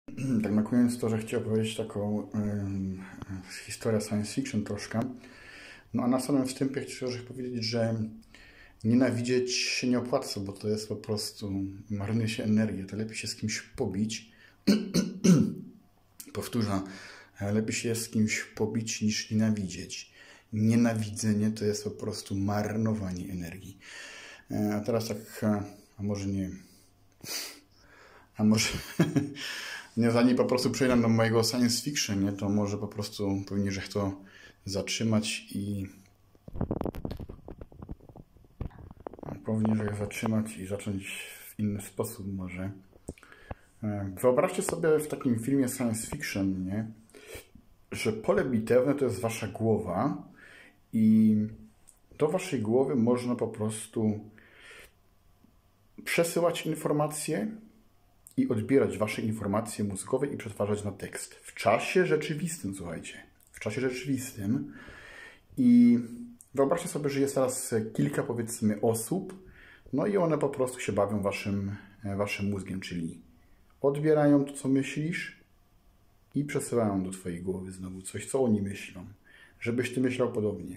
Tak na koniec to, że chciałem powiedzieć taką historię science fiction troszkę. No a na samym wstępie chciałem powiedzieć, że nienawidzieć się nie opłaca, bo to jest po prostu, marnuje się energię. To lepiej się z kimś pobić. Powtórzę, lepiej się z kimś pobić niż nienawidzieć. Nienawidzenie to jest po prostu marnowanie energii. A teraz tak, a może nie... A może nie, zanim po prostu przejdę do mojego science fiction, nie, to może po prostu powinien to zatrzymać i zacząć w inny sposób może. Wyobraźcie sobie w takim filmie science fiction, nie, że pole bitewne to jest wasza głowa i do waszej głowy można po prostu przesyłać informacje i odbierać wasze informacje mózgowe i przetwarzać na tekst. W czasie rzeczywistym, słuchajcie. W czasie rzeczywistym. I wyobraźcie sobie, że jest teraz kilka, powiedzmy, osób, no i one po prostu się bawią waszym mózgiem, czyli odbierają to, co myślisz i przesyłają do twojej głowy znowu coś, co oni myślą. Żebyś ty myślał podobnie.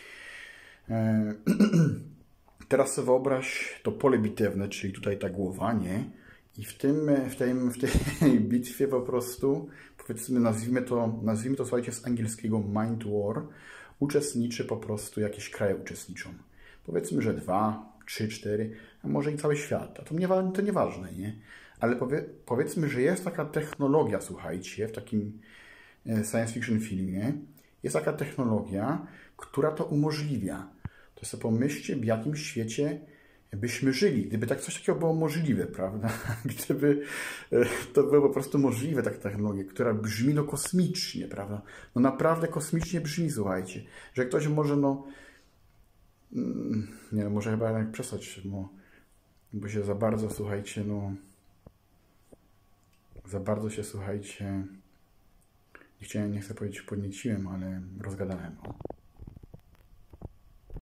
Teraz sobie wyobraź to pole bitewne, czyli tutaj ta głowa, nie? I w tej bitwie po prostu, powiedzmy, nazwijmy to, słuchajcie, z angielskiego Mind War, uczestniczy po prostu, jakieś kraje uczestniczą. Powiedzmy, że 2, 3, 4, a może i cały świat. A to nieważne, nie? Ale powiedzmy, że jest taka technologia, słuchajcie, w takim science fiction filmie, jest taka technologia, która to umożliwia. To sobie pomyślcie, w jakim świecie byśmy żyli, gdyby tak coś takiego było możliwe, prawda? Gdyby to było po prostu możliwe, taka technologia, która brzmi no kosmicznie, prawda? No naprawdę kosmicznie brzmi, słuchajcie, że ktoś może nie, może chyba jednak przestać, bo się za bardzo, słuchajcie, słuchajcie, nie chcę powiedzieć podnieciłem, ale rozgadałem.